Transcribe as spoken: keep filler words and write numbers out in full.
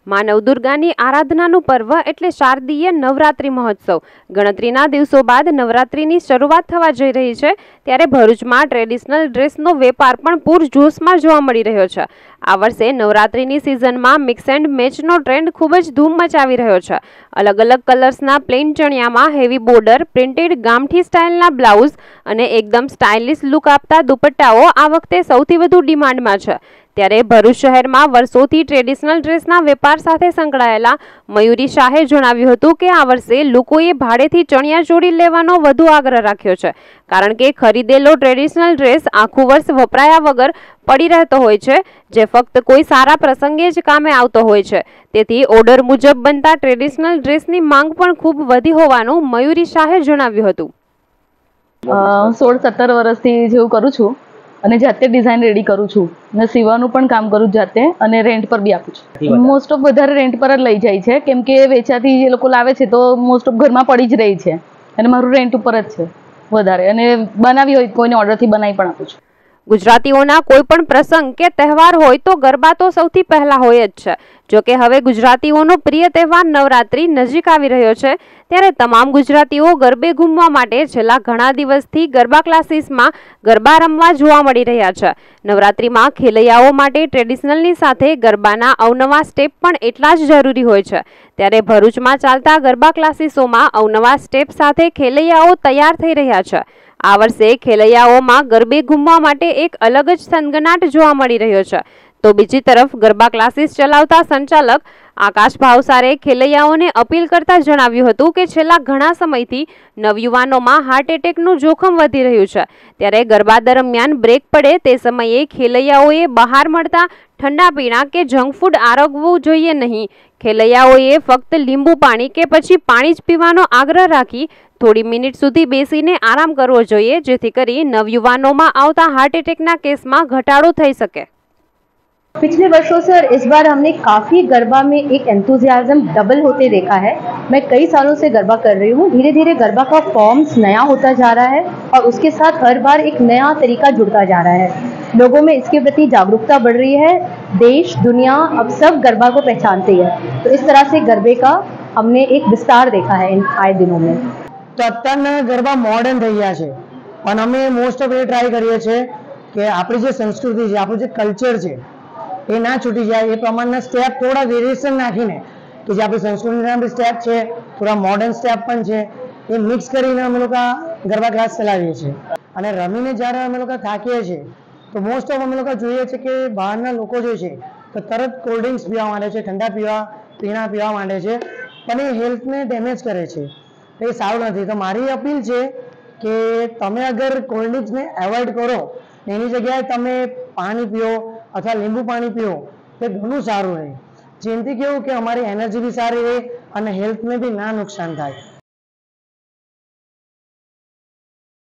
માં નવદુર્ગાની આરાધનાનું પર્વ એટલે શારદીય નવરાત્રિ મહોત્સવ ગણતરીના દિવસો બાદ નવરાત્રિની શરૂઆત થવા જઈ રહી છે ત્યારે ભરૂચમાં ટ્રેડિશનલ ડ્રેસનો વેપાર પણ પૂરજોશમાં જોવા મળી રહ્યો છે। આ વર્ષે નવરાત્રિની સિઝનમાં મિક્સ એન્ડ મેચનો ટ્રેન્ડ ખૂબ જ ધૂમ મચાવી રહ્યો છે। અલગ અલગ કલર્સના પ્લેન ચણિયામાં હેવી બોર્ડર પ્રિન્ટેડ ગામઠી સ્ટાઇલના બ્લાઉઝ અને એકદમ સ્ટાઇલિશ લુક આપતા દુપટ્ટાઓ આ વખતે સૌથી વધુ ડિમાન્ડમાં છે। ત્યારે ભરૂચ શહેરમાં વર્ષોથી ટ્રેડિશનલ ડ્રેસના વેપાર સાથે સંકળાયેલા મયુરી શાહે જણાવ્યું હતું કે આ વર્ષે લોકોએ ભાડેથી ચણિયાચોળી લેવાનો વધુ આગ્રહ રાખ્યો છે કારણ કે ખરીદેલો ટ્રેડિશનલ ડ્રેસ આખું વર્ષ વપરાયા વગર પડી રહેતો હોય છે જે ફક્ત કોઈ સારા પ્રસંગે જ કામે આવતો હોય છે। તેથી ઓર્ડર મુજબ બનતા ટ્રેડિશનલ ડ્રેસની માંગ પણ ખૂબ વધી હોવાનું મયુરી શાહે જણાવ્યું હતું। સોળ સત્તર વર્ષથી જેવું કરું છું અને જાતે ડિઝાઇન રેડી કરું છું અને સીવાનું પણ કામ કરું જાતે અને રેન્ટ પર બી આપું છું। મોસ્ટ ઓફ વધારે રેન્ટ પર જ લઈ જાય છે કેમ કે વેચાથી જે લોકો લાવે છે તો મોસ્ટ ઓફ ઘરમાં પડી જ રહી છે અને મારું રેન્ટ ઉપર જ છે વધારે અને બનાવી હોય કોઈને ઓર્ડરથી બનાવી પણ આપું છું। ગુજરાતીઓના કોઈ પણ પ્રસંગ કે તહેવાર હોય તો ગરબા તો સૌથી પહેલા હોય જ છે। જો કે હવે ગુજરાતીઓનો પ્રિય તહેવાર નવરાત્રી નજીક આવી રહ્યો છે ત્યારે તમામ ગુજરાતીઓ ગરબે ઘૂમવા માટે છેલ્લા ઘણા દિવસથી ગરબા ક્લાસીસમાં ગરબા રમવા જોવા મળી રહ્યા છે। નવરાત્રીમાં ખેલૈયાઓ માટે ટ્રેડિશનલની સાથે ગરબાના અવનવા સ્ટેપ પણ એટલા જ જરૂરી હોય છે ત્યારે ભરૂચમાં ચાલતા ગરબા ક્લાસીસોમાં અવનવા સ્ટેપ સાથે ખેલૈયાઓ તૈયાર થઈ રહ્યા છે। આ વર્ષે ખેલૈયાઓમાં ગરબે ઘૂમવા માટે એક અલગ જ થનગનાટ જોવા મળી રહ્યો છે તો બીજી તરફ ગરબા ક્લાસીસ ચલાવતા સંચાલક આકાશ ભાવસારે ખેલૈયાઓને અપીલ કરતા જણાવ્યું હતું કે છેલ્લા ઘણા સમયથી નવયુવાનોમાં હાર્ટ એટેકનું જોખમ વધી રહ્યું છે ત્યારે ગરબા દરમિયાન બ્રેક પડે તે સમયે ખેલૈયાઓએ બહાર મળતા ઠંડા પીણા કે જંક ફૂડ આરોગવું જોઈએ નહીં। ખેલૈયાઓએ ફક્ત લીંબુ પાણી કે પછી પાણી જ પીવાનો આગ્રહ રાખી થોડી મિનિટ સુધી બેસીને આરામ કરવો જોઈએ જેથી કરી નવયુवानों આવતા हार्ट अटैक केसમાં ઘટાડો થઈ શકે। पिछले वर्षों से और इस बार हमने काफ़ी गरबा में एक एंथुजियाज्म डबल होते देखा है। मैं कई सालों से गरबा कर रही हूँ, धीरे धीरे गरबा का फॉर्म्स नया होता जा रहा है और उसके साथ हर बार एक नया तरीका जुड़ता जा रहा है। लोगों में इसके प्रति जागरूकता बढ़ रही है। देश दुनिया अब सब गरबा को पहचानते हैं तो इस तरह से गरबे का हमने एक विस्तार देखा है इन आए दिनों में। तो અત્યારના ગરબા મોડર્ન થઈ ગયા છે પણ અમે મોસ્ટ ઓફ એ ટ્રાય કરીએ છીએ કે આપણી જે સંસ્કૃતિ છે આપણું જે કલ્ચર છે એ ના છૂટી જાય એ પ્રમાણના સ્ટેપ થોડા વેરિએશન નાખીને કે જે આપણી સંસ્કૃતિના બી સ્ટેપ છે થોડા મોડર્ન સ્ટેપ પણ છે એ મિક્સ કરીને અમે લોકો ગરબા ક્લાસ ચલાવીએ છીએ અને રમીને જ્યારે અમે લોકો થાકીએ છીએ તો મોસ્ટ ઓફ અમે લોકો જોઈએ છીએ કે બહારના લોકો જે છે તો તરત કોલ્ડ ડ્રિંક્સ પીવા માંડે છે, ઠંડા પીવા પીણા પીવા માંડે છે પણ એ હેલ્થને ડેમેજ કરે છે એ સારું નથી। તો મારી અપીલ છે કે તમે અગર કોલ્ડ ડ્રિંક્સને એવોઇડ કરો એની જગ્યાએ તમે પાણી પીઓ અથવા લીંબુ પાણી પીઓ તે ઘણું સારું રહે જેનાથી કેવું કે અમારી એનર્જી બી સારી રહે અને હેલ્થને બી ના નુકસાન થાય।